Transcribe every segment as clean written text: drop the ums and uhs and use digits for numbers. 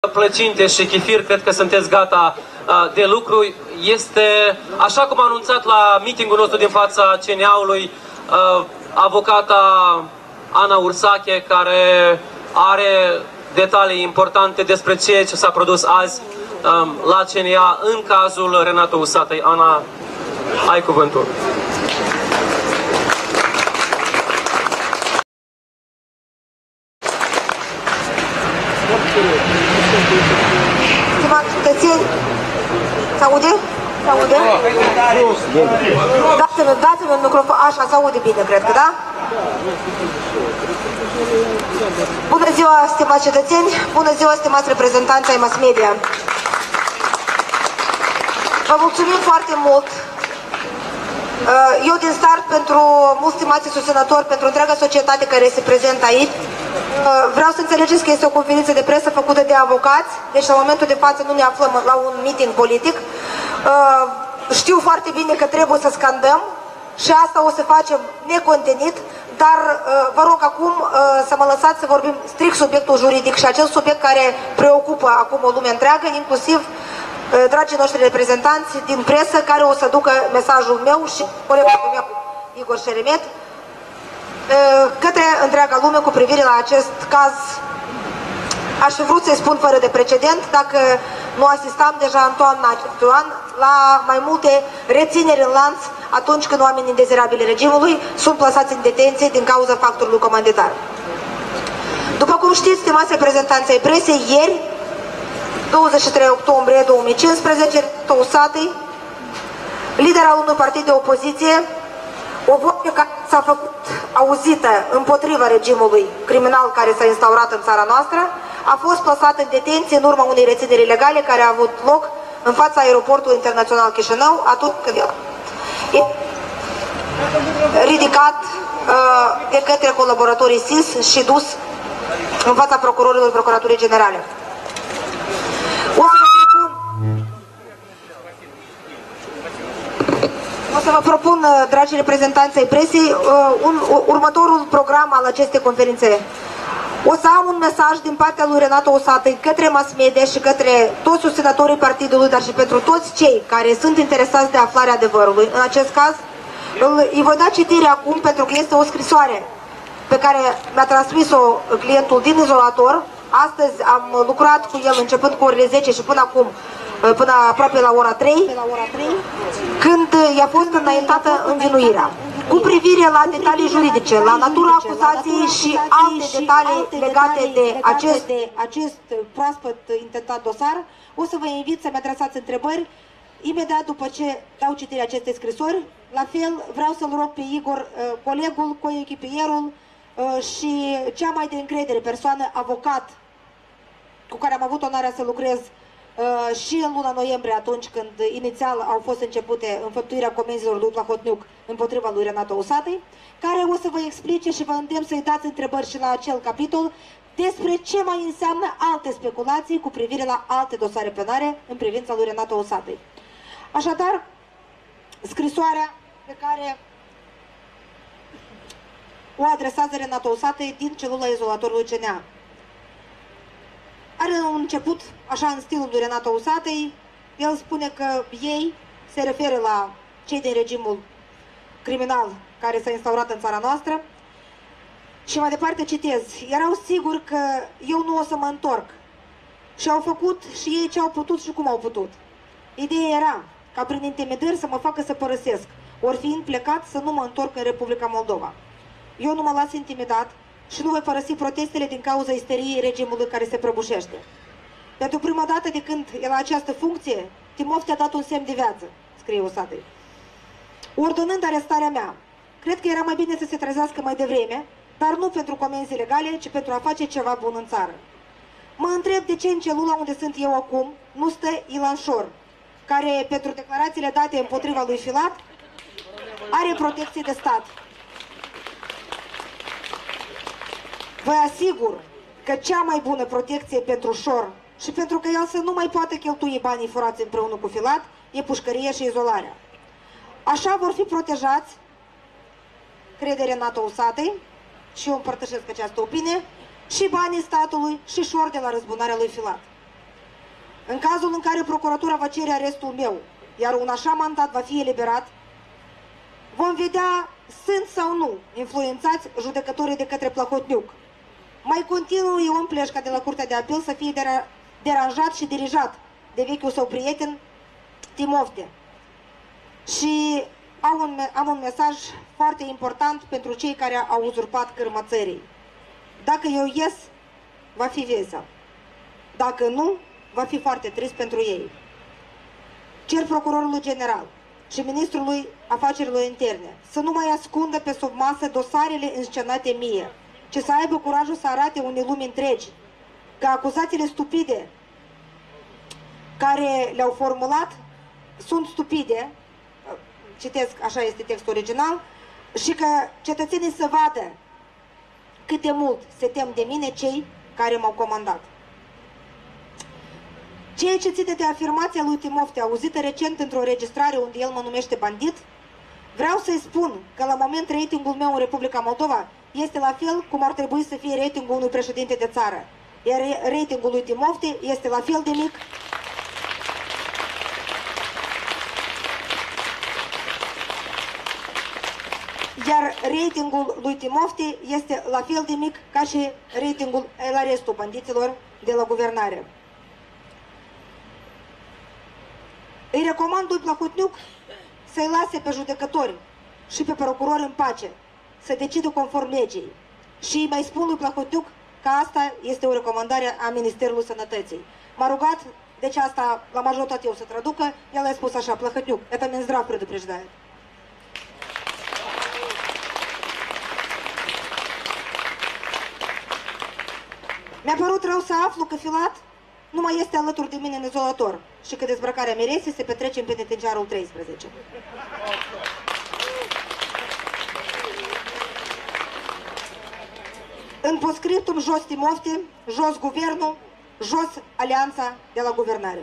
plăcinte și chifir, cred că sunteți gata de lucru. Este, așa cum a anunțat la meetingul nostru din fața CNA-ului, avocata Ana Ursache, care are detalii importante despre ceea ce s-a produs azi la CNA în cazul Renato Usatăi. Ana, ai cuvântul. Stimați cetățeni, se aude? Se aude? Dați-mi un microfon, așa, se aude bine, cred că, da? Bună ziua, stimați cetățeni, bună ziua, stimați reprezentanți ai mass media. Vă mulțumim foarte mult. Eu din start, pentru mulți stimați susținători, pentru întreaga societate care este prezentă aici, vreau să înțelegeți că este o conferință de presă făcută de avocați, deci la momentul de față nu ne aflăm la un meeting politic. Știu foarte bine că trebuie să scandăm și asta o să facem necontenit, dar vă rog acum să mă lăsați să vorbim strict subiectul juridic și acel subiect care preocupă acum o lume întreagă, inclusiv dragii noștri reprezentanți din presă, care o să ducă mesajul meu și colegul meu, Igor Șeremet, către întreaga lume cu privire la acest caz. Aș fi vrut să-i spun fără de precedent, dacă nu asistam deja în toamna acestui an la mai multe rețineri în lanț atunci când oamenii indezirabili regimului sunt plasați în detenție din cauza factorului comanditar. După cum știți, stimați reprezentanți ai presei, ieri, 23 octombrie 2015, Usatăi, lider al unui partid de opoziție, o voce care s-a făcut auzită împotriva regimului criminal care s-a instaurat în țara noastră, a fost plasată în detenție în urma unei rețineri ilegale care a avut loc în fața aeroportului internațional Chișinău, atunci când e ridicat de către colaboratorii SIS și dus în fața procurorilor Procuraturii Generale. O să vă propun, dragi reprezentanți ai presei, următorul program al acestei conferințe. O să am un mesaj din partea lui Renato Usatăi către mass media și către toți susținătorii partidului, dar și pentru toți cei care sunt interesați de aflarea adevărului. În acest caz, îi voi da citire acum pentru că este o scrisoare pe care mi-a transmis-o clientul din izolator. Astăzi am lucrat cu el începând cu orele 10 și până acum, până aproape la ora 3, când i-a fost înaintată învinuirea. Cu privire la detalii juridice, la natura acuzației și alte detalii legate de acest proaspăt intentat dosar, o să vă invit să-mi adresați întrebări imediat după ce dau citirea acestei scrisori. La fel, vreau să-l rog pe Igor, colegul, coechipierul și cea mai de încredere persoană, avocat, cu care am avut onoarea să lucrez și în luna noiembrie, atunci când inițial au fost începute înfăptuirea comenzilor lui Plahotniuc împotriva lui Renato Usatăi, care o să vă explice și vă îndemn să-i dați întrebări și la acel capitol despre ce mai înseamnă alte speculații cu privire la alte dosare penale în privința lui Renato Usatăi. Așadar, scrisoarea pe care o adresează Renato Usatăi din celula izolatorului CNA. Are un început, așa, în stilul lui Renato Usatăi. El spune că ei se referă la cei din regimul criminal care s-a instaurat în țara noastră. Și mai departe citez: erau siguri că eu nu o să mă întorc. Și au făcut și ei ce au putut și cum au putut. Ideea era ca prin intimidări să mă facă să părăsesc, ori fiind plecat să nu mă întorc în Republica Moldova. Eu nu mă las intimidat și nu voi părăsi protestele din cauza isteriei regimului care se prăbușește. Pentru prima dată de când e la această funcție, Timov te-a dat un semn de viață, scrie Usatăi. Ordonând arestarea mea, cred că era mai bine să se trezească mai devreme, dar nu pentru comenzi ilegale, ci pentru a face ceva bun în țară. Mă întreb de ce în celula unde sunt eu acum nu stă Ilan Șor, care, pentru declarațiile date împotriva lui Filat, are protecție de stat. Vă asigur că cea mai bună protecție pentru Șor și pentru că el să nu mai poată cheltui banii furați împreună cu Filat e pușcăria și izolarea. Așa vor fi protejați, crede Renato Usatăi, și eu împărtășesc această opinie, și banii statului și Șor de la răzbunarea lui Filat. În cazul în care procuratura va cere arestul meu, iar un așa mandat va fi eliberat, vom vedea sunt sau nu influențați judecătorii de către Plahotniuc. Mai continuu Ion Pleșca de la Curtea de Apel să fie deranjat și dirijat de vechiul său prieten Timofte. Și am un mesaj foarte important pentru cei care au uzurpat cârma țării. Dacă eu ies, va fi vesel. Dacă nu, va fi foarte trist pentru ei. Cer procurorului general și ministrului afacerilor interne să nu mai ascundă pe sub masă dosarele înscenate mie, ci să aibă curajul să arate unei lumi întregi că acuzațiile stupide care le-au formulat sunt stupide, citesc, așa este textul original, și că cetățenii să vadă cât de mult se tem de mine cei care m-au comandat. Ceea ce ține de afirmația lui Timofte, auzită recent într-o înregistrare unde el mă numește bandit, vreau să-i spun că la moment ratingul meu în Republica Moldova este la fel cum ar trebui să fie ratingul unui președinte de țară. Iar ratingul lui Timofte este la fel de mic este la fel de mic ca și ratingul la restul bandiților de la guvernare. Îi recomand lui Plahotniuc să-i lase pe judecători și pe procurori în pace, să decidă conform legii. Și mai spun lui Plahotniuc că asta este o recomandare a Ministerului Sănătății. M-a rugat, deci asta l-am ajutat eu să traducă, el a spus așa: Plahotniuc, это Минздрав предупреждает. Mi-a părut rău să aflu că Filat nu mai este alături de mine în izolator și că dezbrăcarea Miresei se petrece în penitenciarul 13. În postscriptum, jos Timofte, jos guvernul, jos alianța de la guvernare.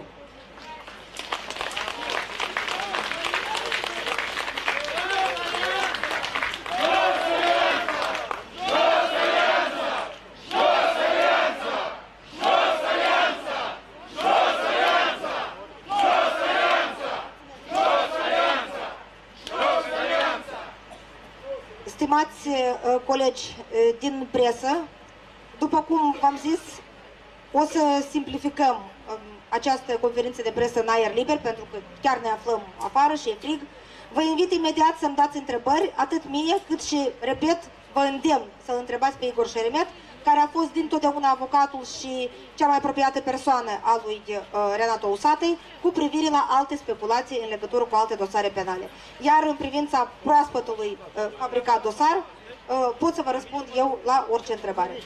Stimați colegi din presă, după cum v-am zis, o să simplificăm această conferință de presă în aer liber, pentru că chiar ne aflăm afară și e frig. Vă invit imediat să-mi dați întrebări, atât mie, cât și, repet, vă îndemn să-l întrebați pe Igor Șeremet, care a fost dintotdeauna avocatul și cea mai apropiată persoană a lui Renato Usatăi cu privire la alte speculații în legătură cu alte dosare penale. Iar în privința proaspătului fabricat dosar, pot să vă răspund eu la orice întrebare.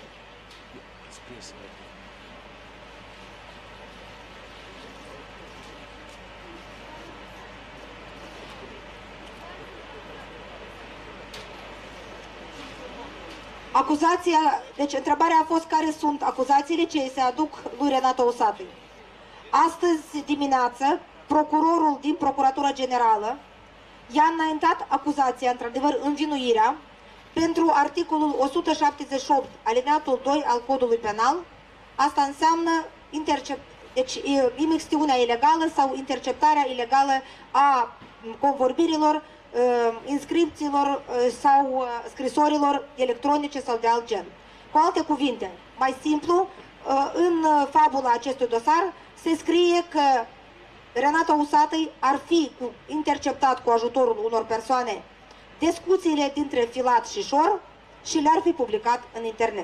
Acuzația, deci întrebarea a fost care sunt acuzațiile ce se aduc lui Renato Usatăi. Astăzi dimineață, procurorul din Procuratura Generală i-a înaintat acuzația, într-adevăr învinuirea, pentru articolul 178, alineatul 2 al Codului Penal. Asta înseamnă imixtiunea ilegală sau interceptarea ilegală a convorbirilor, inscripțiilor sau scrisorilor electronice sau de alt gen. Cu alte cuvinte, mai simplu, în fabula acestui dosar se scrie că Renato Usatăi ar fi interceptat cu ajutorul unor persoane discuțiile dintre Filat și Șor și le-ar fi publicat în internet.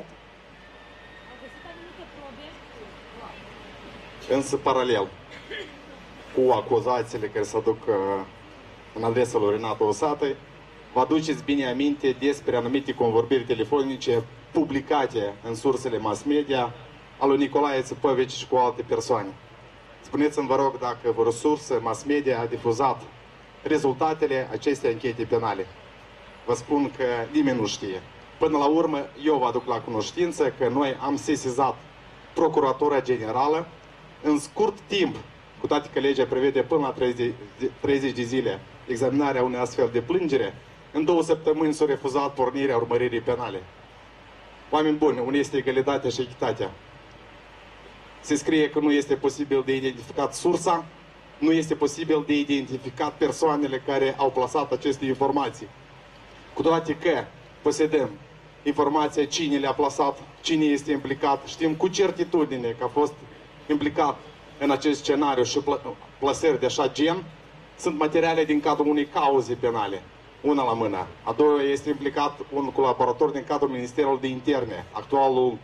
Însă, paralel cu acuzațiile care se aduc în adresa lui Renato Usatăi, vă aduceți bine aminte despre anumite convorbiri telefonice publicate în sursele mass media al lui Nicolae Țipăvici și cu alte persoane. Spuneți-mi, vă rog, dacă vreo sursă mass media a difuzat rezultatele acestei anchete penale. Vă spun că nimeni nu știe. Până la urmă, eu vă aduc la cunoștință că noi am sesizat Procuratura Generală în scurt timp, cu toate că legea prevede până la 30 de zile examinarea unei astfel de plângere, în 2 săptămâni s-a refuzat pornirea urmăririi penale. Oameni buni, unde este egalitatea și echitatea? Se scrie că nu este posibil de identificat sursa, nu este posibil de identificat persoanele care au plasat aceste informații. Cu toate că posedăm informația cine le-a plasat, cine este implicat, știm cu certitudine că a fost implicat în acest scenariu și plasări de așa gen, sunt materiale din cadrul unei cauze penale, una la mână. A doua este implicat un colaborator din cadrul Ministerului de Interne, actualul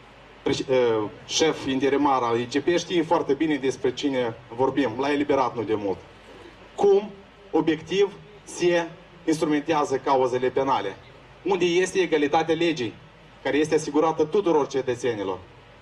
șef interimar al ICP, știe foarte bine despre cine vorbim, l-a eliberat nu de mult. Cum, obiectiv, se instrumentează cauzele penale? Unde este egalitatea legii, care este asigurată tuturor cetățenilor?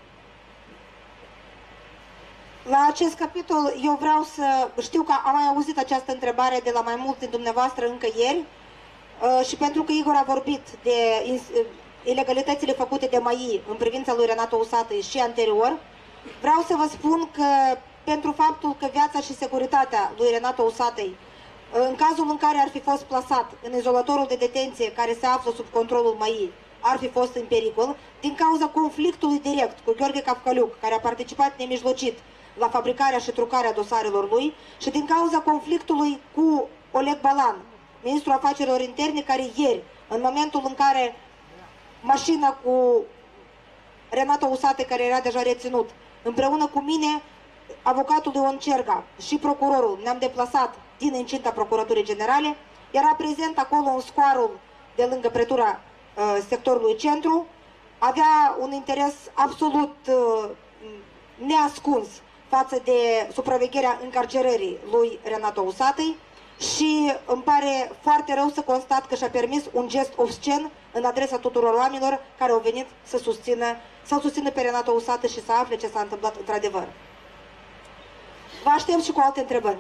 La acest capitol eu vreau să știu că am mai auzit această întrebare de la mai mulți din dumneavoastră încă ieri și pentru că Igor a vorbit de ilegalitățile făcute de MAI în privința lui Renato Usatăi și anterior, vreau să vă spun că pentru faptul că viața și securitatea lui Renato Usatăi, în cazul în care ar fi fost plasat în izolatorul de detenție care se află sub controlul MAI, ar fi fost în pericol, din cauza conflictului direct cu Gheorghe Cafcaliuc, care a participat nemijlocit la fabricarea și trucarea dosarelor lui, și din cauza conflictului cu Oleg Balan, ministrul afacerilor interne, care ieri, în momentul în care mașina cu Renato Usatăi, care era deja reținut, împreună cu mine, avocatul Ion Cerga și procurorul, ne-am deplasat din incinta Procuraturii Generale, era prezent acolo în scoarul de lângă pretura sectorului centru, avea un interes absolut neascuns față de supravegherea încarcerării lui Renato Usatăi și îmi pare foarte rău să constat că și-a permis un gest obscen în adresa tuturor oamenilor care au venit să susțină pe Renato Usatăi și să afle ce s-a întâmplat într-adevăr. Vă aștept și cu alte întrebări.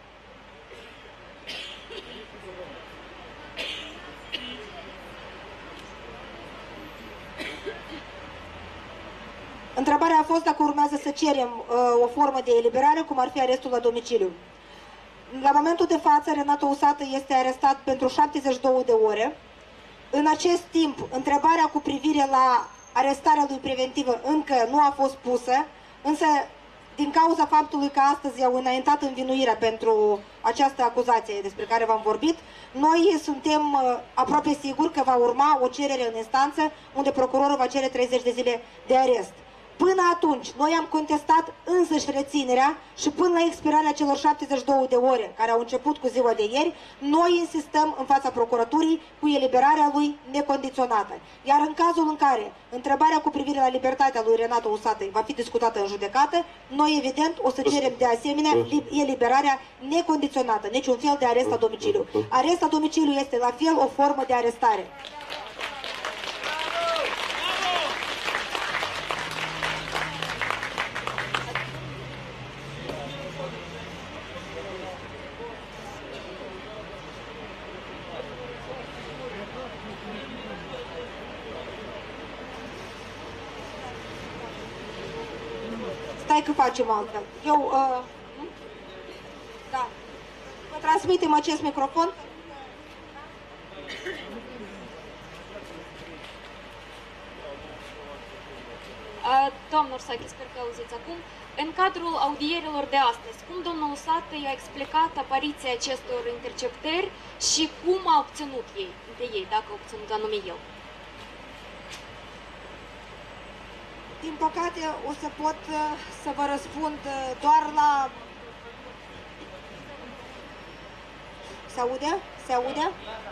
Întrebarea a fost dacă urmează să cerem o formă de eliberare, cum ar fi arestul la domiciliu. La momentul de față, Renato Usatăi este arestat pentru 72 de ore. În acest timp, întrebarea cu privire la arestarea lui preventivă încă nu a fost pusă, însă din cauza faptului că astăzi au înaintat învinuirea pentru această acuzație despre care v-am vorbit, noi suntem aproape siguri că va urma o cerere în instanță unde procurorul va cere 30 de zile de arest. Până atunci, noi am contestat însăși reținerea și până la expirarea celor 72 de ore care au început cu ziua de ieri, noi insistăm în fața procuraturii cu eliberarea lui necondiționată. Iar în cazul în care întrebarea cu privire la libertatea lui Renato Usatăi va fi discutată în judecată, noi evident o să cerem de asemenea eliberarea necondiționată, niciun fel de arest la domiciliu. Arest la domiciliu este la fel o formă de arestare. Stai că facem altfel. Da. Vă transmitem acest microfon. Doamnă Ursache, sper că auziți acum. În cadrul audierilor de astăzi, cum domnul Usatăi a explicat apariția acestor interceptări și cum a obținut ei, dacă a obținut anume el? Din păcate, o să pot să vă răspund doar la... Se aude? Se aude?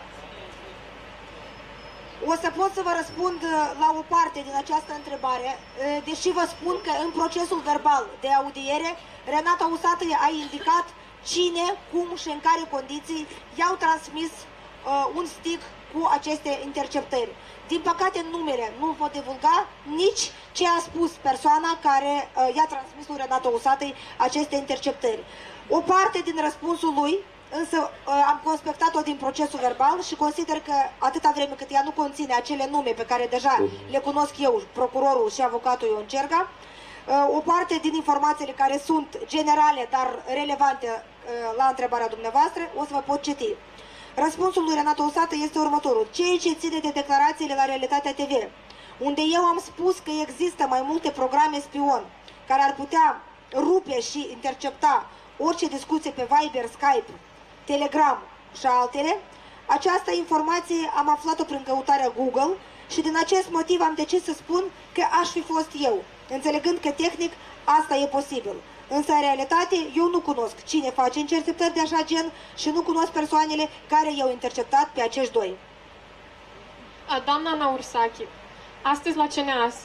O să pot să vă răspund la o parte din această întrebare, deși vă spun că în procesul verbal de audiere, Renato Usatăi a indicat cine, cum și în care condiții i-au transmis un stick cu aceste interceptări. Din păcate, numele nu pot divulga, nici ce a spus persoana care i-a transmis lui Renato Usatăi aceste interceptări. O parte din răspunsul lui, însă am conspectat-o din procesul verbal și consider că atâta vreme cât ea nu conține acele nume pe care deja le cunosc eu, procurorul și avocatul Ion Cerga, o parte din informațiile care sunt generale, dar relevante la întrebarea dumneavoastră, o să vă pot citi. Răspunsul lui Renato Usatăi este următorul. Ceea ce ține de declarațiile la Realitatea TV, unde eu am spus că există mai multe programe spion care ar putea rupe și intercepta orice discuție pe Viber, Skype, Telegram și altele. Această informație am aflat-o prin căutarea Google și din acest motiv am decis să spun că aș fi fost eu, înțelegând că tehnic asta e posibil. Însă, în realitate, eu nu cunosc cine face interceptări de așa gen și nu cunosc persoanele care i-au interceptat pe acești doi. Doamna Ana Ursachi, astăzi la CNAS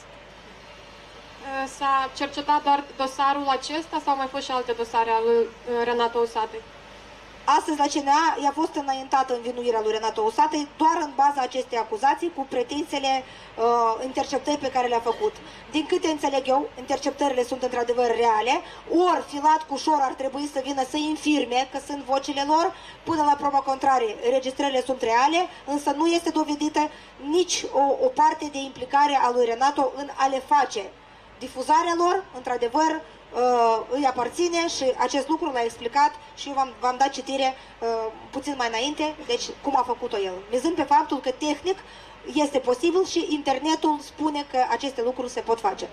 s-a cercetat doar dosarul acesta sau mai fost și alte dosare ale lui Renato Usatăi? Astăzi la CNA i-a fost înaintată învinuirea lui Renato Usatăi doar în baza acestei acuzații cu pretențiile interceptări pe care le-a făcut. Din câte înțeleg eu, interceptările sunt într-adevăr reale, ori Filat cu Șor ar trebui să vină să infirme că sunt vocile lor, până la proba contrarie, înregistrările sunt reale, însă nu este dovedită nici o parte de implicare a lui Renato în a le face. Difuzarea lor, într-adevăr, îi aparține și acest lucru l-a explicat și eu v-am dat citire puțin mai înainte, deci cum a făcut-o el. Mizând pe faptul că tehnic este posibil și internetul spune că aceste lucruri se pot face.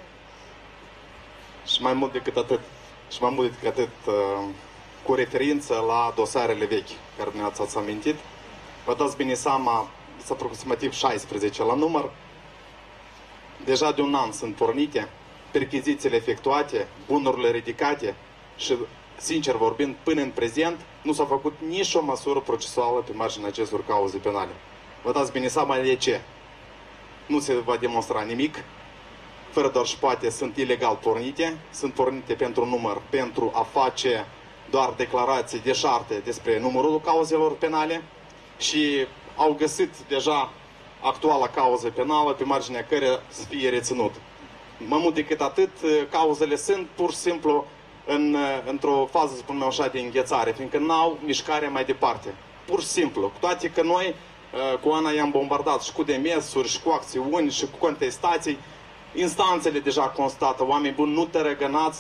Și mai mult decât atât, cu referință la dosarele vechi care ne-ați amintit, vă dați bine seama, sunt aproximativ 16 la număr, deja de un an sunt pornite, perchizițiile efectuate, bunurile ridicate și, sincer vorbind, până în prezent nu s-a făcut nici o măsură procesuală pe marginea acestor cauze penale. Vă dați bine seama de ce? Nu se va demonstra nimic, fără doar și poate sunt ilegal pornite, sunt pornite pentru număr, pentru a face doar declarații deșarte despre numărul cauzelor penale și au găsit deja actuala cauză penală pe marginea care să fie reținut. Mai mult decât atât, cauzele sunt pur și simplu într-o fază, să spunem așa, de înghețare, fiindcă n-au mișcare mai departe. Pur și simplu. Cu toate că noi cu Ana i-am bombardat și cu demersuri, și cu acțiuni, și cu contestații, instanțele deja constată, oameni buni, nu tărăgănați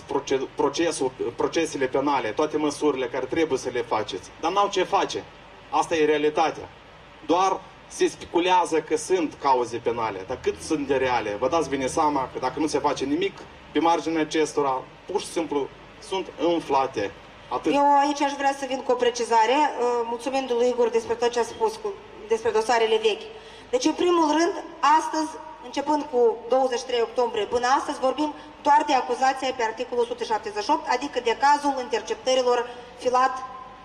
procesele penale, toate măsurile care trebuie să le faceți. Dar n-au ce face. Asta e realitatea. Doar se speculează că sunt cauze penale, dar cât sunt de reale? Vă dați bine seama că dacă nu se face nimic pe marginea acestora, pur și simplu sunt înflate. Atât. Eu aici aș vrea să vin cu o precizare, mulțumindu-lui Igor despre tot ce a spus despre dosarele vechi. Deci, în primul rând, astăzi, începând cu 23 octombrie până astăzi, vorbim doar de acuzația pe articolul 178, adică de cazul interceptărilor Filat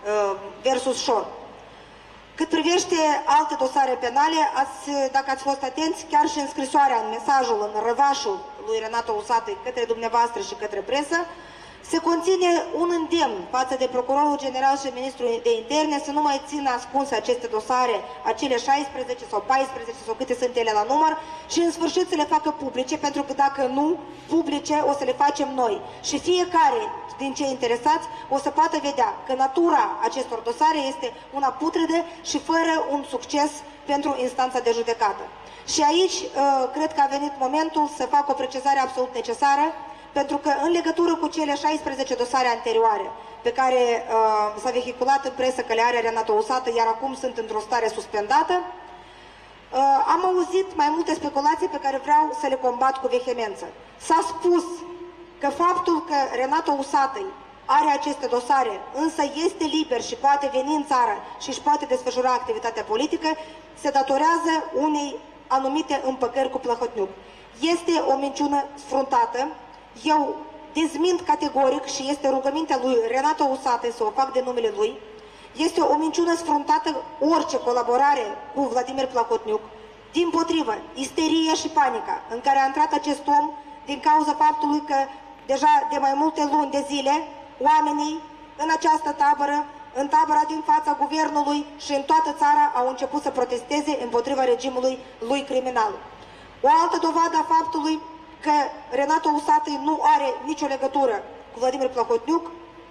versus Șor. Cât privește alte dosare penale, dacă ați fost atenți, chiar și în scrisoarea, în mesajul, în răvașul lui Renato Usatăi către dumneavoastră și către presă, se conține un îndemn față de Procurorul General și Ministrul de Interne să nu mai țină ascunse aceste dosare, acele 16 sau 14 sau câte sunt ele la număr, și în sfârșit să le facă publice, pentru că dacă nu publice, o să le facem noi. Și fiecare din cei interesați o să poată vedea că natura acestor dosare este una putredă și fără un succes pentru instanța de judecată. Și aici cred că a venit momentul să fac o precizare absolut necesară, pentru că în legătură cu cele 16 dosare anterioare pe care s-a vehiculat în presă că le are Renato Usatăi, iar acum sunt într-o stare suspendată, am auzit mai multe speculații pe care vreau să le combat cu vehemență. S-a spus că faptul că Renato Usatăi are aceste dosare, însă este liber și poate veni în țară și își poate desfășura activitatea politică, se datorează unei anumite împăcări cu Plahotniuc. Este o minciună sfruntată. Eu dezmint categoric și este rugămintea lui Renato Usatăi să o fac de numele lui. Este o minciună sfruntată orice colaborare cu Vladimir Plahotniuc. Dimpotrivă, isteria și panica în care a intrat acest om din cauza faptului că deja de mai multe luni de zile oamenii în această tabără, în tabăra din fața guvernului și în toată țara au început să protesteze împotriva regimului lui criminal. O altă dovadă a faptului că Renato Usatăi nu are nicio legătură cu Vladimir Plahotniuc,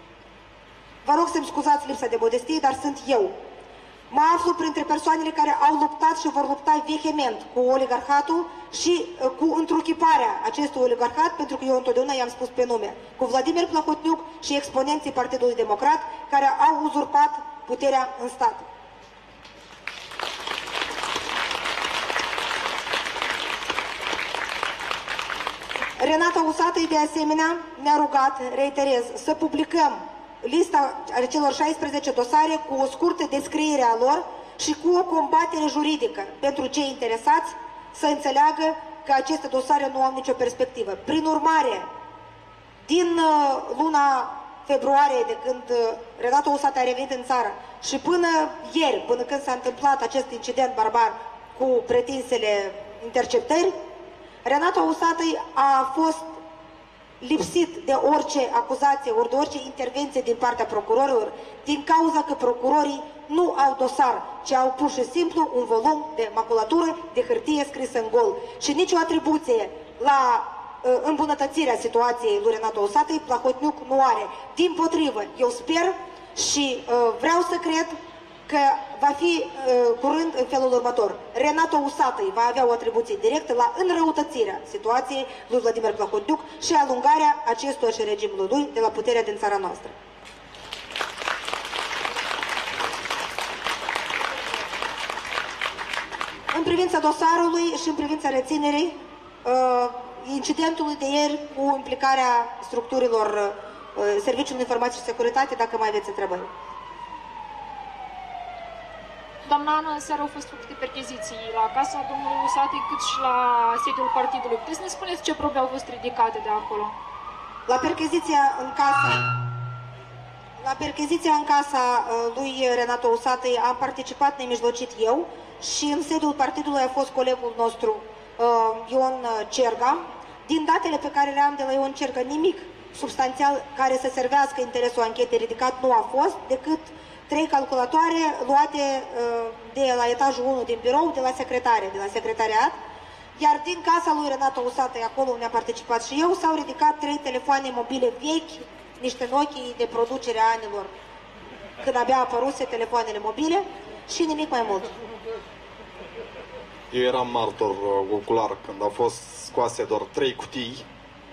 vă rog să-mi scuzați lipsa de modestie, dar sunt eu. Mă aflu printre persoanele care au luptat și vor lupta vehement cu oligarhatul și cu întruchiparea acestui oligarhat, pentru că eu întotdeauna i-am spus pe nume, cu Vladimir Plahotniuc și exponenții Partidului Democrat care au uzurpat puterea în stat. Renata Usatăi, de asemenea, ne-a rugat, reiterez, să publicăm lista celor 16 dosare cu o scurtă descriere a lor și cu o combatere juridică pentru cei interesați să înțeleagă că aceste dosare nu au nicio perspectivă. Prin urmare, din luna februarie, de când Renata Usatăi a revenit în țară și până ieri, până când s-a întâmplat acest incident barbar cu pretinsele interceptări, Renata Usatăi a fost lipsit de orice acuzație, ori de orice intervenție din partea procurorilor, din cauza că procurorii nu au dosar, ci au pur și simplu un volum de maculatură, de hârtie scrisă în gol. Și nicio atribuție la îmbunătățirea situației lui Renata Usatăi, Plahotniuc nu are. Dimpotrivă, eu sper și vreau să cred că va fi curând în felul următor. Renata Usatăi va avea o atribuție directă la înrăutățirea situației lui Vladimir Plahotniuc și alungarea acestuia și regimului lui de la puterea din țara noastră. În privința dosarului și în privința reținerii, incidentului de ieri cu implicarea structurilor Serviciului Informații și Securitate, dacă mai aveți întrebări. Doamna Ana, seara au fost făcute percheziții la casa domnului Usatăi, cât și la sediul partidului. Puteți să ne spuneți ce probe au fost ridicate de acolo? La percheziția în casa lui Renata Usatăi am participat nemijlocit eu și în sediul partidului a fost colegul nostru Ion Cerga. Din datele pe care le am de la Ion Cerga, nimic substanțial care să servească interesul anchetei ridicat nu a fost, decât 3 calculatoare luate de la etajul 1 din birou, de la secretariat, iar din casa lui Renata Usatăi, acolo unde am participat și eu, s-au ridicat 3 telefoane mobile vechi, niște Nokia de producere a anilor, când abia apăruse telefoanele mobile și nimic mai mult. Eu eram martor ocular când au fost scoase doar 3 cutii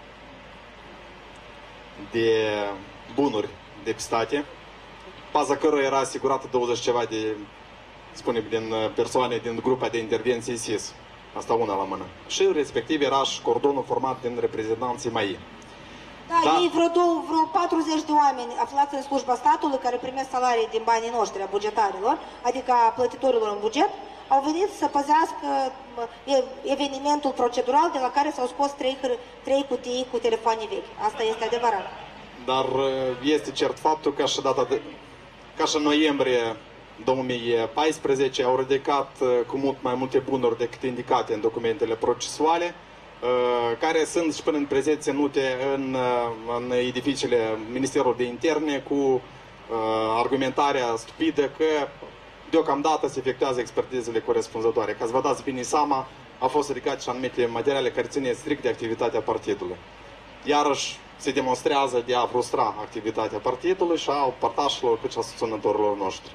de bunuri depistate, baza cărora era asigurată 20 ceva de, spune, din persoane din grupa de intervenție SIS. Asta una la mână. Și respectiv era și cordonul format din reprezentanții MAI. Da, ei vreo 40 de oameni aflați în slujba statului care primesc salarii din banii noștri, a bugetarilor, adică a plătitorilor în buget, au venit să păzească evenimentul procedural de la care s-au scos 3 cutii cu telefoane vechi. Asta este adevărat. Dar este cert faptul că și ca și în noiembrie 2014 au ridicat cu mult mai multe bunuri decât indicate în documentele procesuale, care sunt și până în prezent ținute în edificiile Ministerului de Interne cu argumentarea stupidă că deocamdată se efectuează expertizele corespunzătoare. Ca să vă dați bine seama, au fost ridicate și anumite materiale care ține strict de activitatea partidului. Iarăși se demonstrează de a frustra activitatea partidului și a partașilor cât și a susținătorilor noștri.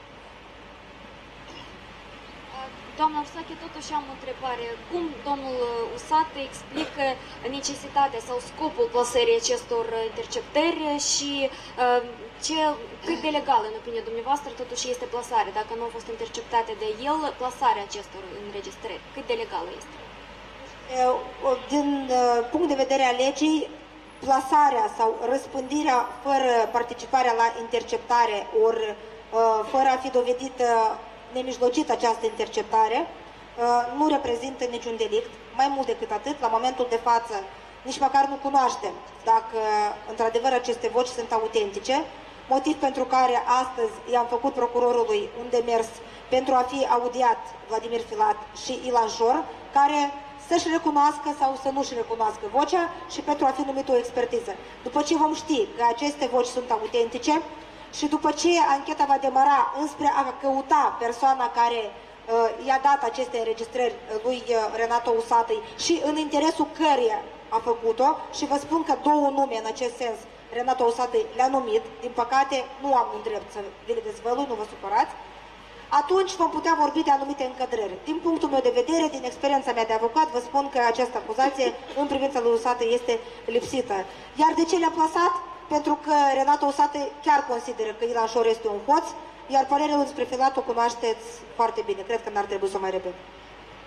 Doamna Ursache, totuși am o întrebare. Cum domnul Usatăi explică necesitatea sau scopul plasării acestor interceptări și cât de legală, în opinia dumneavoastră, totuși este plasarea? Dacă nu au fost interceptate de el, plasarea acestor înregistrări, cât de legală este? Din punct de vedere al legii, plasarea sau răspândirea fără participarea la interceptare ori fără a fi dovedită nemijlocit această interceptare nu reprezintă niciun delict. Mai mult decât atât, la momentul de față nici măcar nu cunoaștem dacă într-adevăr aceste voci sunt autentice, motiv pentru care astăzi i-am făcut procurorului un demers pentru a fi audiat Vladimir Filat și Ilan Șor, care să-și recunoască sau să nu-și recunoască vocea și pentru a fi numit o expertiză. După ce vom ști că aceste voci sunt autentice și după ce ancheta va demara înspre a căuta persoana care i-a dat aceste înregistrări lui Renata Usatăi și în interesul căreia a făcut-o, și vă spun că 2 nume în acest sens Renata Usatăi le-a numit, din păcate nu am un drept să vi le dezvălui, nu vă supărați, atunci vom putea vorbi de anumite încadrări. Din punctul meu de vedere, din experiența mea de avocat, vă spun că această acuzație în privința lui Usatăi este lipsită. Iar de ce le-a plasat? Pentru că Renata Usatăi chiar consideră că Ilan Șor este un hoț, iar părerea lui despre Filat o cunoașteți foarte bine. Cred că n-ar trebui să o mai repet.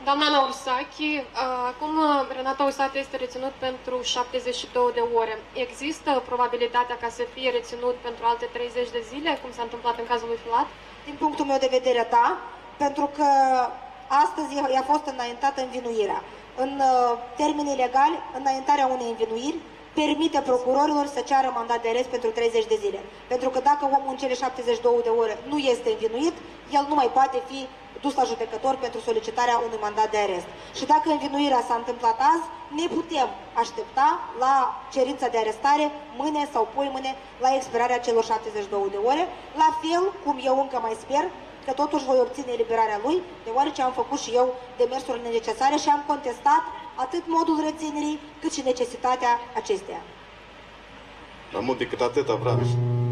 Doamna Ana Ursachi, acum Renato Usate este reținut pentru 72 de ore. Există probabilitatea ca să fie reținut pentru alte 30 de zile, cum s-a întâmplat în cazul lui Filat? Din punctul meu de vedere, da, pentru că astăzi i-a fost înaintată învinuirea. În termenii legali, înaintarea unei învinuiri permite procurorilor să ceară mandat de arest pentru 30 de zile. Pentru că dacă omul în cele 72 de ore nu este învinuit, el nu mai poate fi dus la judecător pentru solicitarea unui mandat de arest. Și dacă învinuirea s-a întâmplat azi, ne putem aștepta la cerința de arestare mâine sau poimâine la expirarea celor 72 de ore, la fel cum eu încă mai sper că totuși voi obține eliberarea lui, deoarece am făcut și eu demersurile necesare și am contestat atât modul reținerii, cât și necesitatea acesteia. Mai mult decât atâta, Vrabeș.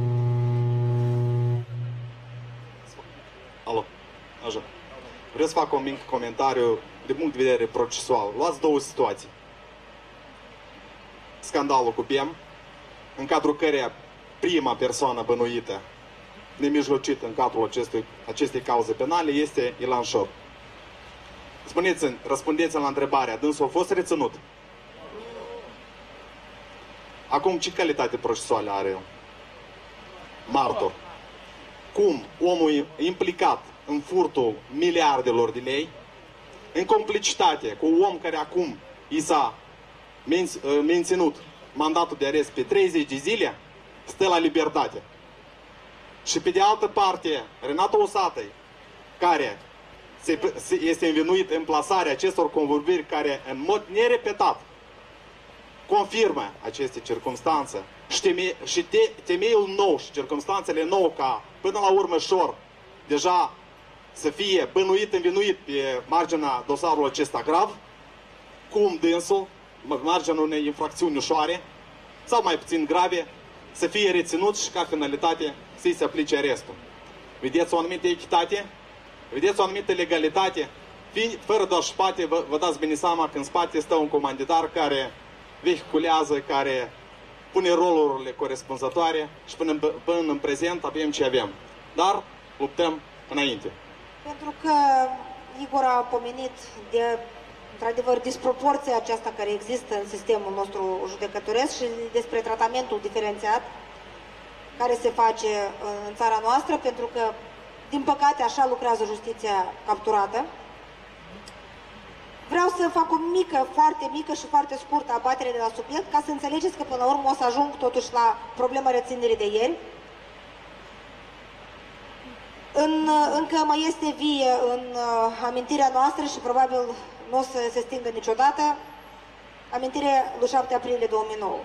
Alo, așa. Vreau să fac un mic comentariu de punct de vedere procesual. Luați două situații. Scandalul cu BEM, în cadrul căreia prima persoană bănuită, nemijlocită în cadrul acestei cauze penale, este Ilan Șor. Spuneți-mi, răspundeți-mi la întrebarea, dânsul a fost reținut? Acum, ce calitate procesuală are el? Martor. Cum omul implicat în furtul miliardelor de lei, în complicitate cu un om care acum i s-a menținut mandatul de arest pe 30 de zile, stă la libertate. Și pe de altă parte, Renato Usatăi, care este învinuit în plasarea acestor convorbiri care în mod nerepetat confirmă aceste circunstanțe și temeiul nou și circunstanțele nouă ca până la urmă Șor deja să fie bănuit, învinuit pe marginea dosarului acesta grav, cum dânsul, marginea unei infracțiuni ușoare sau mai puțin grave, să fie reținut și ca finalitate să-i se aplice arestul. Vedeți o anumită echitate? Vedeți o anumită legalitate? Fără doar spate, vă dați bine seama că în spate stă un comanditar care vehiculează, care pune rolurile corespunzătoare și până în prezent avem ce avem. Dar luptăm înainte. Pentru că Igor a pomenit de, într-adevăr, disproporția aceasta care există în sistemul nostru judecătoresc și despre tratamentul diferențiat care se face în țara noastră, pentru că, din păcate, așa lucrează justiția capturată. Vreau să fac o mică, foarte mică și foarte scurtă abatere de la subiect, ca să înțelegeți că, până la urmă, o să ajung totuși la problema reținerii de ieri. Încă mai este vie în amintirea noastră și probabil nu o să se stingă niciodată amintirea lui 7 aprilie 2009.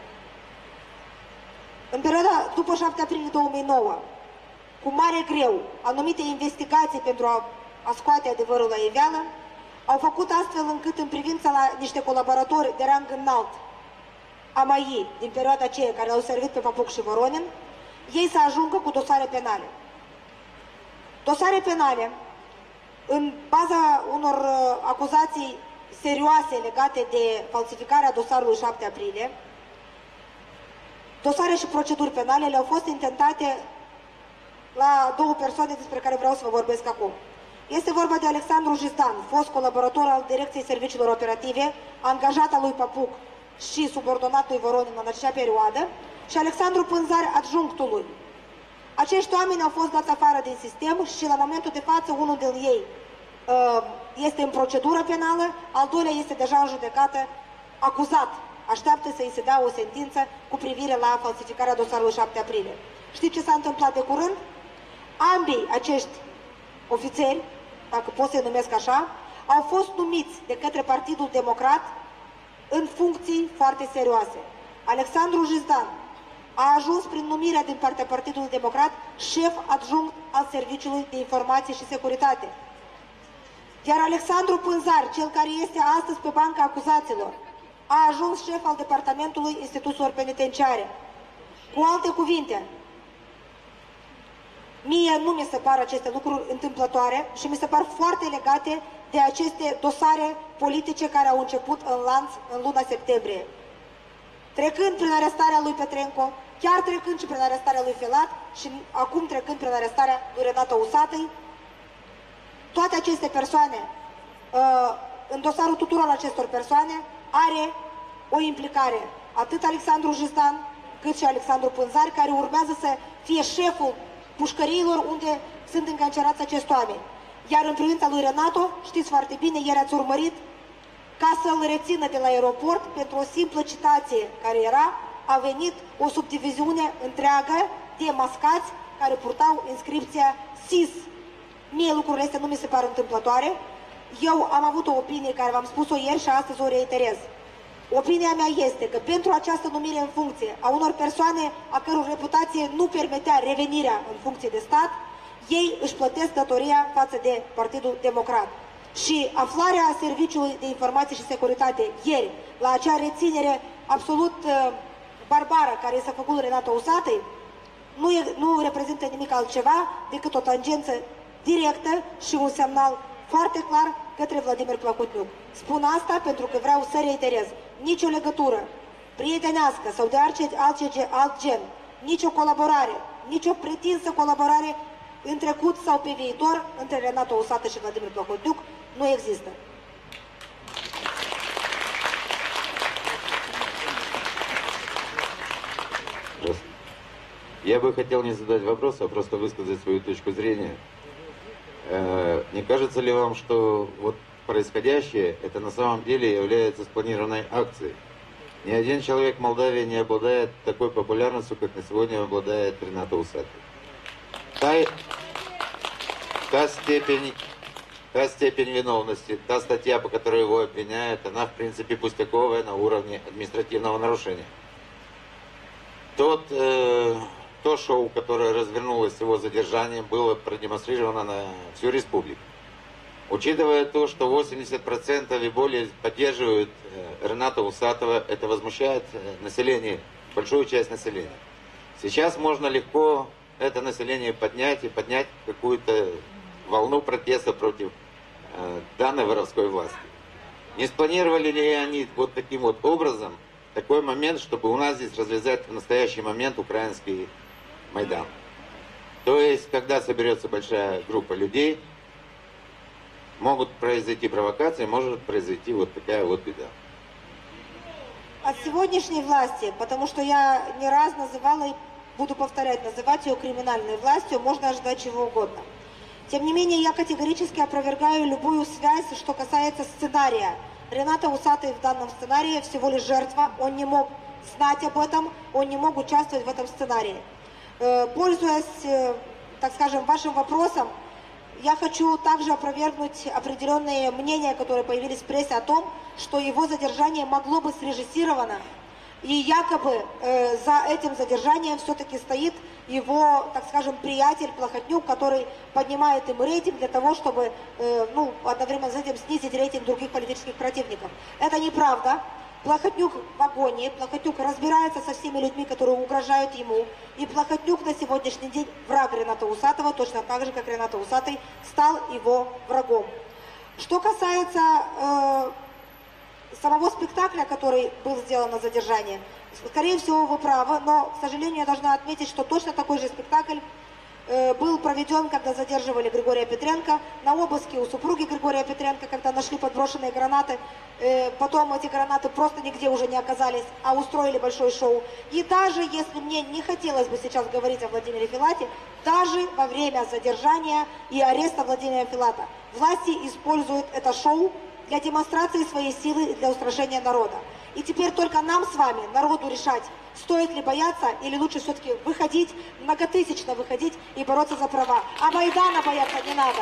În perioada după 7 aprilie 2009, cu mare greu, anumite investigații pentru a scoate adevărul la iveală au făcut astfel încât, în privința la niște colaboratori de rang înalt, AMAI, din perioada aceea, care au servit pe Papuc și Voronin, ei să ajungă cu dosare penale. Dosare penale, în baza unor acuzații serioase legate de falsificarea dosarului 7 aprilie, dosare și proceduri penale le-au fost intentate la două persoane despre care vreau să vă vorbesc acum. Este vorba de Alexandru Jizdan, fost colaborator al Direcției Serviciilor Operative, angajat al lui Papuc și subordonat lui Voronin în acea perioadă, și Alexandru Pânzar, adjunctul lui. Acești oameni au fost dați afară din sistem și la momentul de față unul din ei este în procedură penală, al doilea este deja în judecată, acuzat. Așteaptă să îi se dea o sentință cu privire la falsificarea dosarului 7 aprilie. Știți ce s-a întâmplat de curând? Ambii acești ofițeri, dacă pot să-i numesc așa, au fost numiți de către Partidul Democrat în funcții foarte serioase. Alexandru Jizdan a ajuns prin numirea din partea Partidului Democrat șef adjunct al Serviciului de Informații și Securitate. Iar Alexandru Pânzar, cel care este astăzi pe banca acuzaților, a ajuns șef al Departamentului Instituțiilor Penitenciare. Cu alte cuvinte, mie nu mi se par aceste lucruri întâmplătoare și mi se par foarte legate de aceste dosare politice care au început în lanț în luna septembrie. Trecând prin arestarea lui Petrenco, chiar trecând și prin arestarea lui Filat și acum trecând prin arestarea lui Renato Usatăi, toate aceste persoane în dosarul tuturor acestor persoane are o implicare atât Alexandru Jisdan cât și Alexandru Pânzari, care urmează să fie șeful pușcăriilor unde sunt încarcerați acești oameni. Iar în privința lui Renato, știți foarte bine, ieri ați urmărit, ca să-l rețină de la aeroport, pentru o simplă citație care era, a venit o subdiviziune întreagă de mascați care purtau inscripția SIS. Mie lucrurile astea nu mi se par întâmplătoare. Eu am avut o opinie care v-am spus-o ieri și astăzi o reiterez. Opinia mea este că pentru această numire în funcție a unor persoane a căror reputație nu permitea revenirea în funcție de stat, ei își plătesc datoria față de Partidul Democrat. Și aflarea Serviciului de Informații și Securitate ieri la acea reținere absolut barbară care s-a făcut Renato Usatăi nu reprezintă nimic altceva decât o tangență directă și un semnal foarte clar către Vladimir Plahotniuc. Spun asta pentru că vreau să reiterez. Nici o legătură prietenească sau de alt gen, nici o colaborare, nici o pretinsă colaborare în trecut sau pe viitor între Renato Usată și Vladimir Plahotniuc nu există. Я бы хотел не задать вопрос, а просто высказать свою точку зрения. Не кажется ли вам, что вот происходящее, это на самом деле является спланированной акцией? Ни один человек в Молдавии не обладает такой популярностью, как на сегодня обладает Ренато Усатый. Та степень виновности, та статья, по которой его обвиняют, она в принципе пустяковая на уровне административного нарушения. То шоу, которое развернулось с его задержанием, было продемонстрировано на всю республику. Учитывая то, что 80% и более поддерживают Рената Усатого, это возмущает население, большую часть населения. Сейчас можно легко это население поднять и поднять какую-то волну протеста против данной воровской власти. Не спланировали ли они вот таким вот образом такой момент, чтобы у нас здесь развязать в настоящий момент украинский Майдан? То есть, когда соберется большая группа людей, могут произойти провокации, может произойти вот такая вот беда. От сегодняшней власти, потому что я не раз называла и буду повторять, называть ее криминальной властью, можно ожидать чего угодно. Тем не менее, я категорически опровергаю любую связь, что касается сценария. Рената Усатый в данном сценарии всего лишь жертва, он не мог знать об этом, он не мог участвовать в этом сценарии. Пользуясь, так скажем, вашим вопросом, я хочу также опровергнуть определенные мнения, которые появились в прессе о том, что его задержание могло быть срежиссировано. И якобы за этим задержанием все-таки стоит его, так скажем, приятель Плахотнюк, который поднимает им рейтинг для того, чтобы одновременно с этим снизить рейтинг других политических противников. Это неправда. Плахотнюк в агонии, Плахотнюк разбирается со всеми людьми, которые угрожают ему. И Плахотнюк на сегодняшний день враг Рената Усатого, точно так же, как Рената Усатый стал его врагом. Что касается самого спектакля, который был сделан на задержание, скорее всего, вы правы, но, к сожалению, я должна отметить, что точно такой же спектакль был проведен, когда задерживали Григория Петренко, на обыске у супруги Григория Петренко, когда нашли подброшенные гранаты, потом эти гранаты просто нигде уже не оказались, а устроили большое шоу. И даже если мне не хотелось бы сейчас говорить о Владимире Филате, даже во время задержания и ареста Владимира Филата власти используют это шоу для демонстрации своей силы и для устрашения народа. И теперь только нам с вами, народу, решать, стоит ли бояться или лучше все-таки выходить, многотысячно выходить и бороться за права. А Майдана бояться не надо.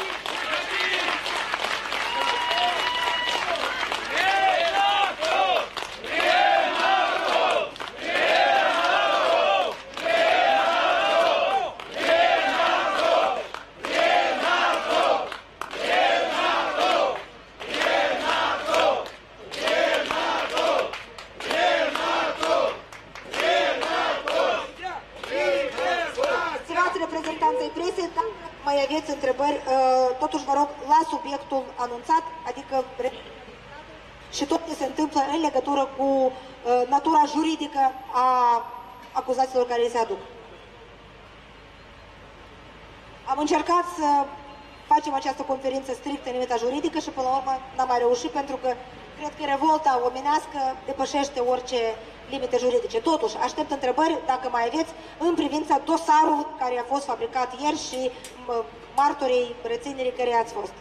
Mai aveți întrebări, totuși vă rog, la subiectul anunțat, adică și tot ce se întâmplă în legătură cu natura juridică a acuzațiilor care se aduc. Am încercat să facem această conferință strict în limita juridică și până la urmă n-am mai reușit pentru că cred că revolta omenească depășește orice limite juridice. Totuși, aștept întrebări, dacă mai aveți, în privința dosarului care a fost fabricat ieri și martorii reținerii care ați fost.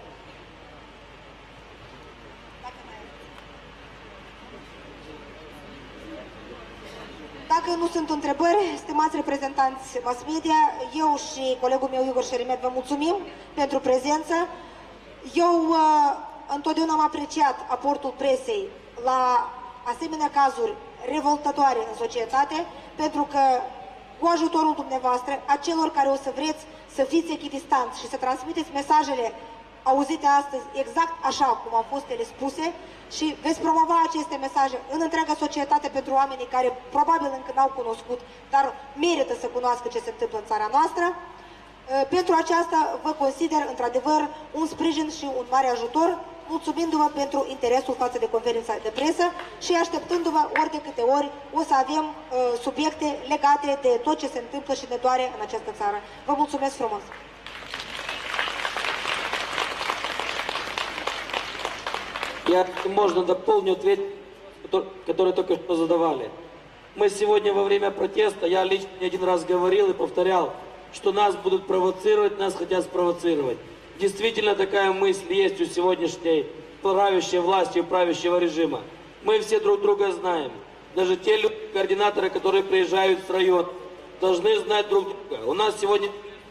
Dacă nu sunt întrebări, stimați reprezentanți mass media, eu și colegul meu Igor Șerimet vă mulțumim pentru prezență. Eu întotdeauna am apreciat aportul presei la asemenea cazuri revoltătoare în societate, pentru că cu ajutorul dumneavoastră, a celor care o să vreți să fiți echidistanți și să transmiteți mesajele auzite astăzi exact așa cum au fost ele spuse și veți promova aceste mesaje în întreaga societate pentru oamenii care probabil încă n-au cunoscut, dar merită să cunoască ce se întâmplă în țara noastră. Pentru aceasta vă consider într-adevăr un sprijin și un mare ajutor, mulțumindu-vă pentru interesul față de conferința de presă și așteptându-vă ori de câte ori o să avem subiecte legate de tot ce se întâmplă și ne doare în această țară. Vă mulțumesc frumos! Я, можно, дополню ответ, который только что задавали. Мы сегодня во время протеста, я лично не один раз говорил и повторял, что нас будут провоцировать, нас хотят спровоцировать. Действительно, такая мысль есть у сегодняшней правящей власти, у правящего режима. Мы все друг друга знаем. Даже те люди, координаторы, которые приезжают в район, должны знать друг друга. У нас сегодня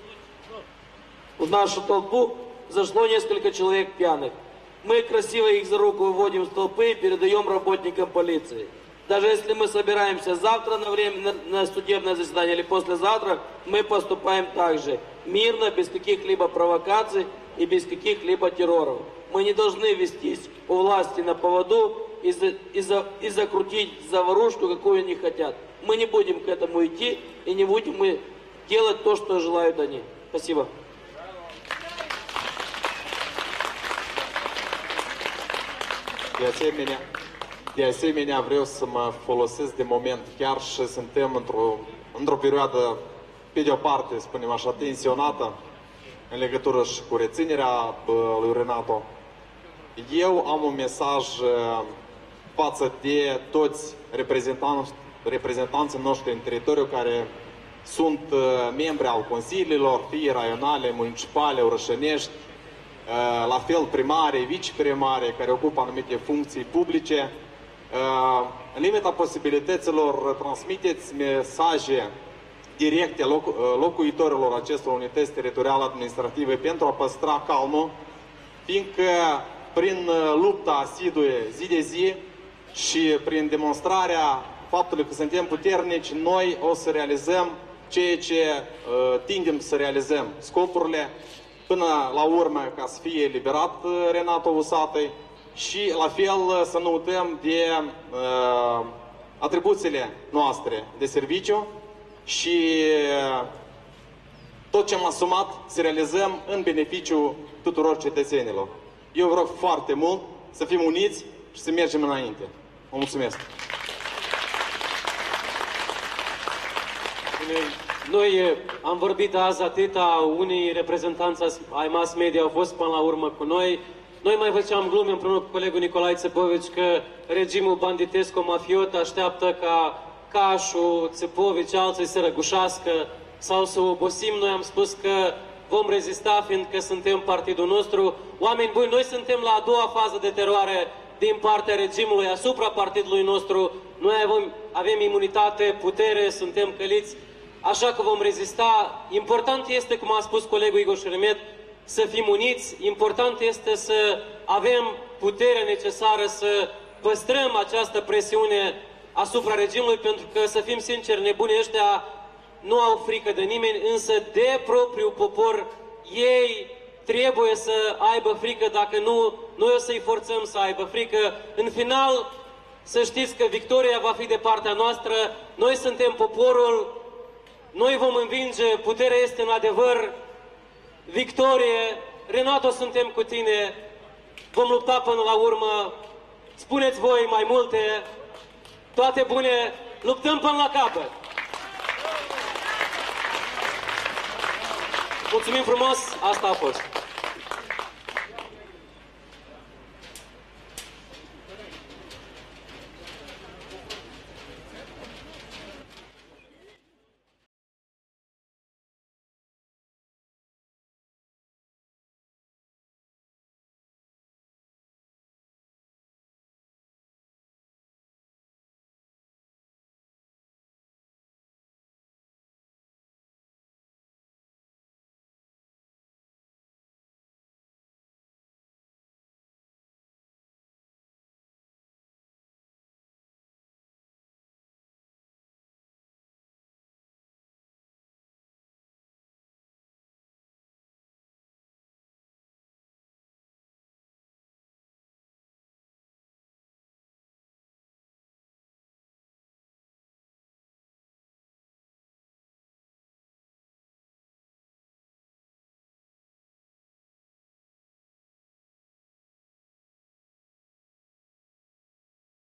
в нашу толпу зашло несколько человек пьяных. Мы красиво их за руку выводим с толпы и передаем работникам полиции. Даже если мы собираемся завтра на судебное заседание или послезавтра, мы поступаем так же. Мирно, без каких-либо провокаций и без каких-либо терроров. Мы не должны вестись у власти на поводу и закрутить заварушку, какую они хотят. Мы не будем к этому идти и не будем мы делать то, что желают они. Спасибо. De asemenea, vreau să mă folosesc de moment, chiar și suntem într-o perioadă, pe de o parte, spunem așa, tensionată, în legătură și cu reținerea lui Renato. Eu am un mesaj față de toți reprezentanții noștri în teritoriu care sunt membri al consiliilor, fie raionale, municipale, orășănești, la fel primare, viceprimare, care ocupă anumite funcții publice. În limita posibilităților, transmiteți mesaje directe locuitorilor acestor unități teritoriale administrative pentru a păstra calmul, fiindcă prin lupta asiduie zi de zi și prin demonstrarea faptului că suntem puternici, noi o să realizăm ceea ce tindem să realizăm, scopurile, până la urmă ca să fie eliberat Renato Usatăi și la fel să nu uităm de atribuțiile noastre de serviciu și tot ce am asumat să realizăm în beneficiul tuturor cetățenilor. Eu vă rog foarte mult să fim uniți și să mergem înainte. Vă mulțumesc! Noi am vorbit azi atâta, unii reprezentanți ai mass media au fost până la urmă cu noi. Noi mai făceam glume împreună cu colegul Nicolae Țepovici că regimul banditesco-mafiot așteaptă ca Cașu, Țepovici, alții să răgușească sau să obosim. Noi am spus că vom rezista fiindcă suntem partidul nostru. Oameni buni, noi suntem la a doua fază de teroare din partea regimului asupra partidului nostru. Noi avem imunitate, putere, suntem căliți. Așa că vom rezista. Important este, cum a spus colegul Igor Șerimet, să fim uniți. Important este să avem puterea necesară să păstrăm această presiune asupra regimului, pentru că, să fim sinceri, nebunii ăștia nu au frică de nimeni, însă de propriul popor ei trebuie să aibă frică, dacă nu, noi o să-i forțăm să aibă frică. În final, să știți că victoria va fi de partea noastră. Noi suntem poporul. Noi vom învinge, puterea este în adevăr, victorie. Renato, suntem cu tine, vom lupta până la urmă, spuneți voi mai multe, toate bune, luptăm până la capăt. Mulțumim frumos, asta a fost.